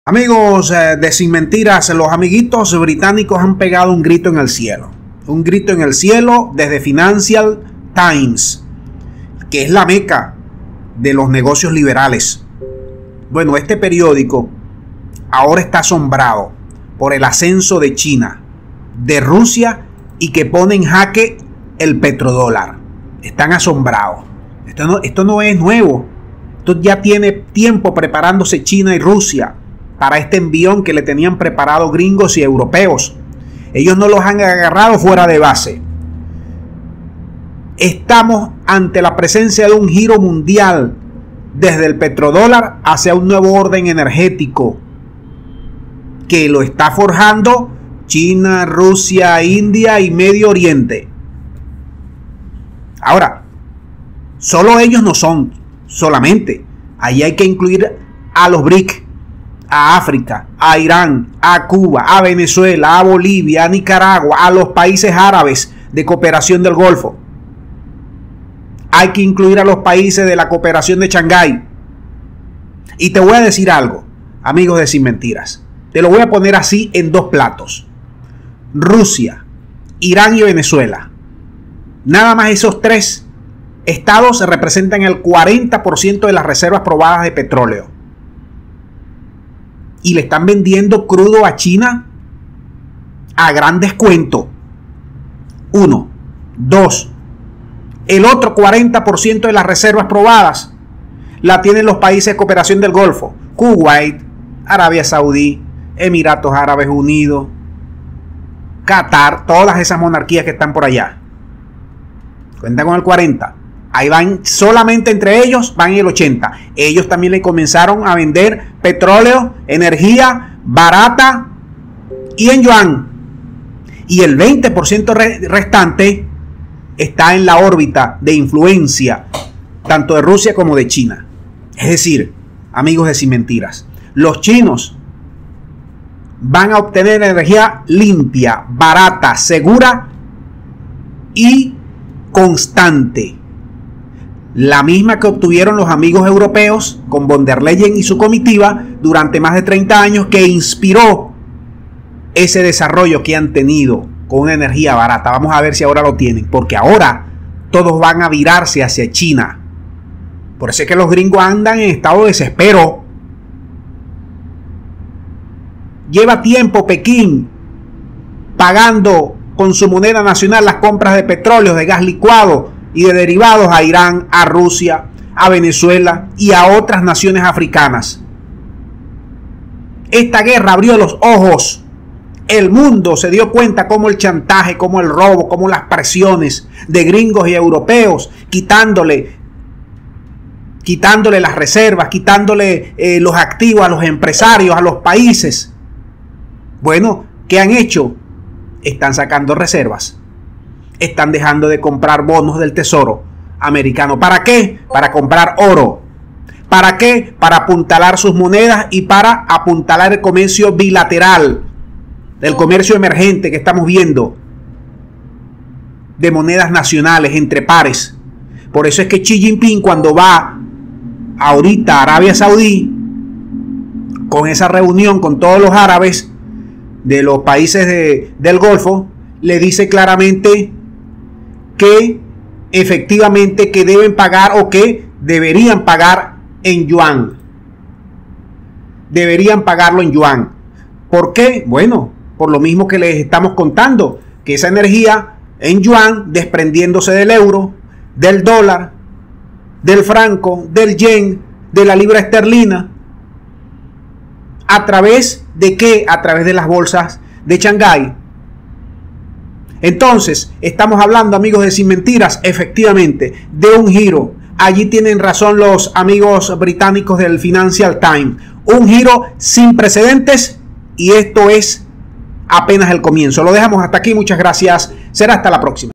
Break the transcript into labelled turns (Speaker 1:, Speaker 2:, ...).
Speaker 1: Amigos de Sin Mentiras, los amiguitos británicos han pegado un grito en el cielo. Un grito en el cielo desde Financial Times, que es la meca de los negocios liberales. Bueno, este periódico ahora está asombrado por el ascenso de China, de Rusia y que pone en jaque el petrodólar. Están asombrados. Esto no es nuevo. Esto ya tiene tiempo preparándose China y Rusia para este envión que le tenían preparado gringos y europeos. Ellos no los han agarrado fuera de base. Estamos ante la presencia de un giro mundial desde el petrodólar hacia un nuevo orden energético que lo está forjando China, Rusia, India y Medio Oriente. Ahora, solo ellos no son solamente. Ahí hay que incluir a los BRIC, a África, a Irán, a Cuba, a Venezuela, a Bolivia, a Nicaragua, a los países árabes de cooperación del Golfo. Hay que incluir a los países de la cooperación de Shanghái. Y te voy a decir algo, amigos de Sin Mentiras. Te lo voy a poner así en dos platos. Rusia, Irán y Venezuela. Nada más esos tres estados representan el 40% de las reservas probadas de petróleo. Y le están vendiendo crudo a China a gran descuento. 1. 2. El otro 40% de las reservas probadas la tienen los países de cooperación del Golfo. Kuwait, Arabia Saudí, Emiratos Árabes Unidos, Qatar, todas esas monarquías que están por allá. Cuenta con el 40%. Ahí van, solamente entre ellos van el 80%. Ellos también le comenzaron a vender petróleo, energía barata y en yuan. Y el 20% restante está en la órbita de influencia tanto de Rusia como de China. Es decir, amigos de Sin Mentiras, los chinos van a obtener energía limpia, barata, segura y constante. La misma que obtuvieron los amigos europeos con von der Leyen y su comitiva durante más de 30 años, que inspiró ese desarrollo que han tenido con una energía barata. Vamos a ver si ahora lo tienen, porque ahora todos van a virarse hacia China. Por eso es que los gringos andan en estado de desespero. Lleva tiempo Pekín pagando con su moneda nacional las compras de petróleo, de gas licuado y de derivados a Irán, a Rusia, a Venezuela y a otras naciones africanas. Esta guerra abrió los ojos. El mundo se dio cuenta cómo el chantaje, cómo el robo, cómo las presiones de gringos y europeos, quitándole las reservas, quitándole los activos a los empresarios, a los países. Bueno, ¿qué han hecho? Están sacando reservas. Están dejando de comprar bonos del Tesoro americano. ¿Para qué? Para comprar oro. ¿Para qué? Para apuntalar sus monedas y para apuntalar el comercio bilateral, el comercio emergente que estamos viendo de monedas nacionales entre pares. Por eso es que Xi Jinping, cuando va ahorita a Arabia Saudí con esa reunión con todos los árabes de los países del Golfo, le dice claramente que efectivamente que deben pagar o que deberían pagar en yuan. Deberían pagarlo en yuan. ¿Por qué? Bueno, por lo mismo que les estamos contando, que esa energía en yuan, desprendiéndose del euro, del dólar, del franco, del yen, de la libra esterlina, ¿a través de qué? A través de las bolsas de Shanghái. Entonces, estamos hablando, amigos de Sin Mentiras, efectivamente, de un giro. Allí tienen razón los amigos británicos del Financial Times. Un giro sin precedentes y esto es apenas el comienzo. Lo dejamos hasta aquí. Muchas gracias. Será hasta la próxima.